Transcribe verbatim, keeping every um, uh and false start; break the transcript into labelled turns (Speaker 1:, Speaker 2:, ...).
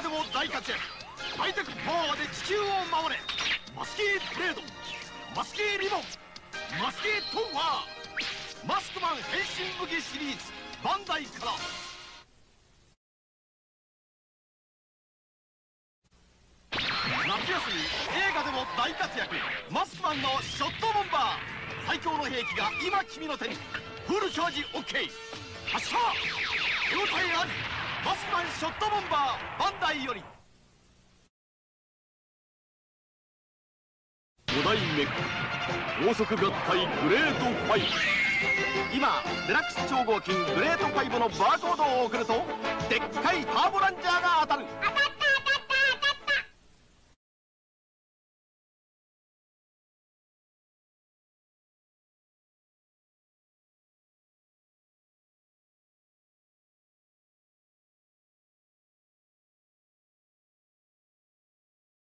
Speaker 1: でも大活躍。ハイテクパワーで地球を守れ。マスキーブレード、マスキーリボン、マスキートンファー、マスクマン変身武器シリーズ、バンダイから。夏休み映画でも大活躍、マスクマンのショットボンバー。最強の兵器が今君の手に。フルチャージ オーケー。 発射。手応えあり。マスクマンショットボンバー、バンダイより。五大メカ高速合体グレートファイブ。今デラックス超合金グレートファイブのバーコードを送るとでっかいターボランジャーが当たる。当たった。